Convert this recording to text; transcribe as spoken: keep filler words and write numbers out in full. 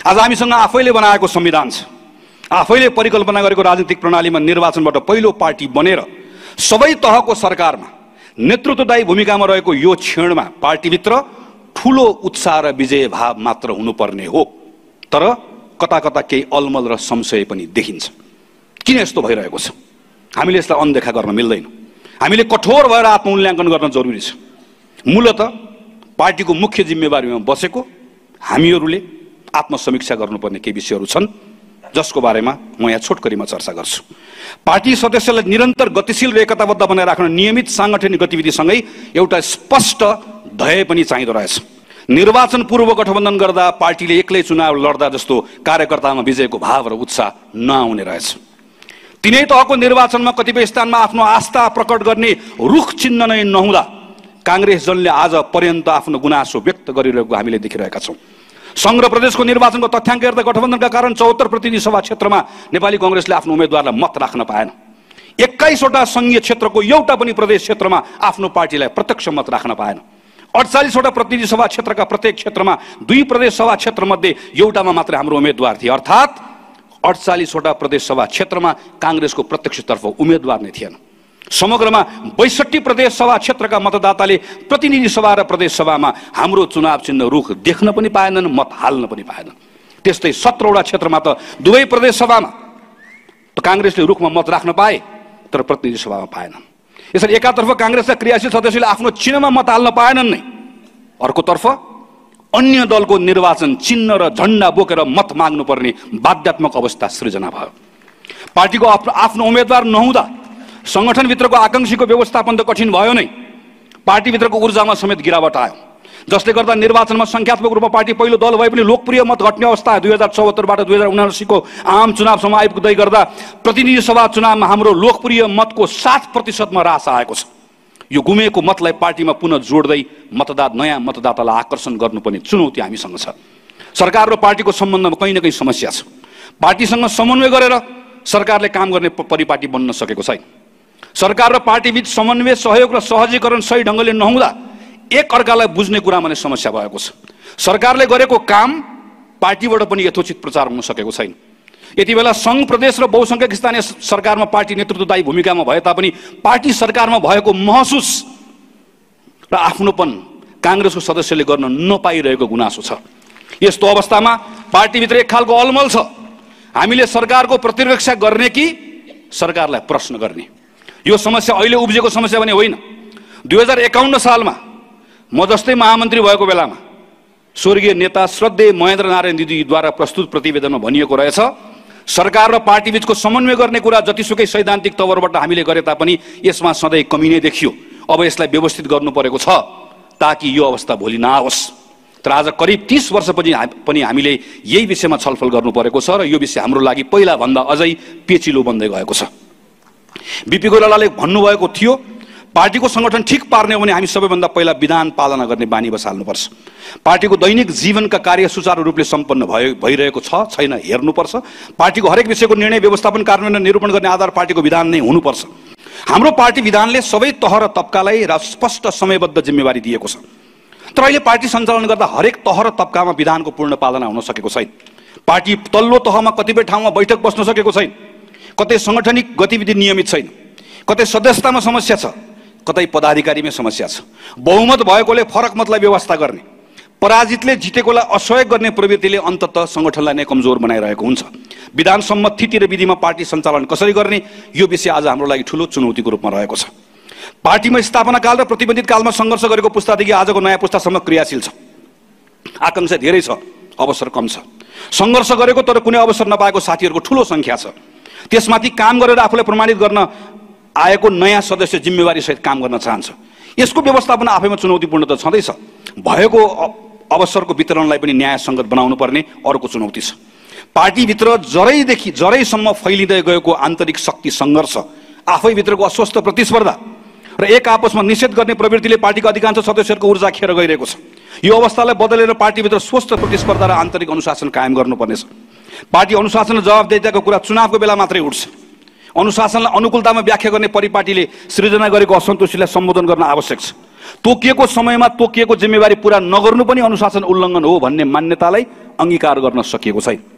आज हामीसँग आफैले बनाएको संविधान छ, आफैले परिकल्पना गरेको राजनीतिक प्रणालीमा निर्वाचनबाट पहिलो पार्टी बनेर सबै तहको सरकारमा नेतृत्वदायी भूमिकामा रहेको यो क्षणमा पार्टीभित्र ठूलो उत्साह र विजय भाव मात्र हुनुपर्ने हो। तर कता कता केही अलमल र संशय पनि देखिन्छ। किन यस्तो भइरहेको छ? हामीले यसलाई अनदेखा गर्न मिल्दैन। हामीले कठोर भएर आत्ममूल्याङ्कन गर्न जरुरी छ। मूलतः पार्टीको मुख्य जिम्मेवारीमा बसेको हामीहरूले आत्मसमीक्षा गर्नुपर्ने केही विषयहरू छन्, जसको बारेमा म यहाँ छोटकरीमा चर्चा गर्छु। पार्टी सदस्यलाई निरन्तर गतिशील र एकताबद्ध बनाएर राख्न नियमित साङ्गठनिक गतिविधिसँगै एउटा स्पष्ट ध्येय पनि चाहिँदो रहेछ। निर्वाचन पूर्व गठबन्धन गर्दा पार्टीले एक्लै चुनाव लड्दा जस्तो कार्यकर्तामा विजयको भाव र उत्साह नआउने रहेछ। तिनै तहको निर्वाचनमा कतिपय स्थानमा आफ्नो आस्था प्रकट गर्ने रुख चिन्ह नै नहुँदा कांग्रेस जनले आज पर्यन्त आफ्नो गुनासो व्यक्त गरिरहेको हामीले देखिरहेका छौँ। संघ र प्रदेशको निर्वाचनको तथ्याङ्क हेर्दा गठबन्धनका कारण चौहत्तर प्रतिनिधि सभा क्षेत्रमा नेपाली कांग्रेसले आफ्नो उम्मेदवारलाई मत राख्न पाएन। एक्काइसवटा संघीय क्षेत्रको एउटा पनि प्रदेश क्षेत्रमा आफ्नो पार्टीलाई प्रत्यक्ष मत राख्न पाएन। अडचालिसवटा प्रतिनिधि सभा क्षेत्रका प्रत्येक क्षेत्रमा दुई प्रदेश सभा क्षेत्र मध्ये एउटामा मात्रै हाम्रो उम्मेदवार थिए। अर्थात् अडचालिसवटा प्रदेश सभा क्षेत्रमा कांग्रेसको प्रत्यक्षतर्फ उम्मेदवार नै थिएन। समग्रमा बैसठी प्रदेश सभा क्षेत्रका मतदाताले प्रतिनिधि सभा र प्रदेश सभामा हाम्रो चुनाव चिन्ह रुख देख्न पनि पाएनन्, मत हाल्न पनि पाएनन्। त्यस्तै सत्रवटा क्षेत्रमा त दुवै प्रदेश सभामा त कांग्रेसले रुखमा मत राख्न पाए, तर प्रतिनिधि सभामा पाएनन्। यसरी एकातर्फ कांग्रेसका क्रियाशील सदस्यले आफ्नो चिन्हमा मत हाल्न पाएनन् नै, अर्कोतर्फ अन्य दलको निर्वाचन चिन्ह र झण्डा बोकेर मत माग्नुपर्ने बाध्यात्मक अवस्था सृजना भयो। पार्टीको आफ्नो उम्मेदवार नहुँदा संगठनभित्रको आकांक्षीको व्यवस्थापन त कठिन भयो नै, पार्टीभित्रको ऊर्जामा समेत गिरावट आयो, जसले गर्दा निर्वाचनमा संख्यात्मक रूपमा पार्टी पहिलो दल भए पनि लोकप्रिय मत घट्ने अवस्था दुई हजार चौहत्तरबाट दुई हजार उनासीको आम चुनावसम्म आइपुग्दै गर्दा प्रतिनिधि सभा चुनावमा हाम्रो लोकप्रिय मतको सात प्रतिशतमा ह्रास आएको छ। यो गुमेको मतलाई पार्टीमा पुनः जोड्दै मतदाता नयाँ मतदातालाई आकर्षण गर्नुपर्ने चुनौती हामीसँग छ। सरकार र पार्टीको सम्बन्धमा कहीँ न कहीँ समस्या छ। पार्टीसँग समन्वय गरेर सरकारले काम गर्ने परिपाटी बन्न सकेको छैन। सरकार र पार्टीबीच समन्वय, सहयोग र सहजीकरण सही ढङ्गले नहुँदा एक अर्कालाई बुझ्ने कुरामा नै समस्या भएको छ। सरकारले गरेको काम पार्टीबाट पनि यथोचित प्रचार हुन सकेको छैन। यति बेला संघ, प्रदेश र बहुसंख्यक स्थानीय सरकारमा पार्टी नेतृत्वदायी भूमिकामा भए तापनि पार्टी सरकारमा भएको महसुस र आफ्नोपन कांग्रेसको सदस्यले गर्न नपाइरहेको गुनासो छ। यस्तो अवस्थामा पार्टीभित्र एक खालको अलमल छ। हामीले सरकारको प्रतिरक्षा गर्ने कि सरकारलाई प्रश्न गर्ने? यो समस्या अहिले उब्जेको समस्या भने होइन। दुई हजार एकाउन्न सालमा म जस्तै महामन्त्री भएको बेलामा स्वर्गीय नेता श्रद्धेय महेन्द्र नारायण दिदीद्वारा प्रस्तुत प्रतिवेदनमा भनिएको रहेछ, सरकार र पार्टीबीचको समन्वय गर्ने कुरा जतिसुकै सैद्धान्तिक तवरबाट हामीले गरे तापनि यसमा सधैँ कमी नै देखियो। अब यसलाई व्यवस्थित गर्नु परेको छ ताकि यो अवस्था भोलि नआओस्। तर आज करिब तीस वर्षपछि पनि हामीले यही विषयमा छलफल गर्नु परेको छ र यो विषय हाम्रो लागि पहिला भन्दा अझै पेचिलो बन्दै गएको छ। बीपी कोइरालाले भन्नुभएको थियो, पार्टीको संगठन ठिक पार्ने हो भने हामी सबैभन्दा पहिला विधान पालना गर्ने बानी बसाल्नुपर्छ। पार्टीको दैनिक जीवनका कार्य सुचारू रूपले सम्पन्न भयो भइरहेको छ छैन हेर्नुपर्छ। पार्टीको हरेक विषयको निर्णय व्यवस्थापन, कार्यान्वयन, निरूपण गर्ने आधार पार्टीको विधान नै हुनुपर्छ। हाम्रो पार्टी विधानले सबै तह र तबकालाई र स्पष्ट समयबद्ध जिम्मेवारी दिएको छ। तर अहिले पार्टी सञ्चालन गर्दा हरेक तह र तबकामा विधानको पूर्ण पालना हुन सकेको छैन। पार्टी तल्लो तहमा कतिपय ठाउँमा बैठक बस्न सकेको छैन, कतै संगठनिक गतिविधि नियमित छैन, कतै सदस्यतामा समस्या छ, कतै पदाधिकारीमै समस्या छ। बहुमत भएकोले फरक मतलाई व्यवस्था गर्ने, पराजितले जितेकोलाई असहयोग गर्ने प्रवृत्तिले अन्ततः संगठनलाई नै कमजोर बनाइरहेको हुन्छ। विधान सम्मत थिति र विधिमा पार्टी सञ्चालन कसरी गर्ने, यो विषय आज हाम्रो लागि ठूलो चुनौतीको रूपमा रहेको छ। पार्टीमा स्थापना काल र प्रतिबन्धित कालमा सङ्घर्ष गरेको पुस्तादेखि आजको नयाँ पुस्तासम्म क्रियाशील छ। आकांक्षा धेरै छ, अवसर कम छ। सङ्घर्ष गरेको तर कुनै अवसर नपाएको साथीहरूको ठूलो सङ्ख्या छ। त्यसमाथि काम गरेर आफूलाई प्रमाणित गर्न आएको नयाँ सदस्य जिम्मेवारी सहित काम गर्न चाहन्छ। यसको व्यवस्थापन आफैमा चुनौतीपूर्ण त छँदैछ, भएको अवसरको वितरणलाई पनि न्यायसङ्गत बनाउनु पर्ने अर्को चुनौती छ। पार्टीभित्र जरैदेखि जरैसम्म फैलिँदै गएको आन्तरिक शक्ति सङ्घर्ष, आफैभित्रको अस्वस्थ प्रतिस्पर्धा र एक आपसमा निषेध गर्ने प्रवृत्तिले पार्टीको अधिकांश सदस्यहरूको ऊर्जा खेर गइरहेको छ। यो अवस्थालाई बदलेर पार्टीभित्र स्वस्थ प्रतिस्पर्धा र आन्तरिक अनुशासन कायम गर्नुपर्नेछ। पार्टी अनुशासन र जवाबदेहिताको कुरा चुनावको बेला मात्रै उठ्छ। अनुशासनलाई अनुकूलतामा व्याख्या गर्ने परिपाटीले सृजना गरेको असन्तुष्टिलाई सम्बोधन गर्न आवश्यक छ। तोकिएको समयमा तोकिएको जिम्मेवारी पूरा नगर्नु पनि अनुशासन उल्लङ्घन हो भन्ने मान्यतालाई अङ्गीकार गर्न सकिएको छैन।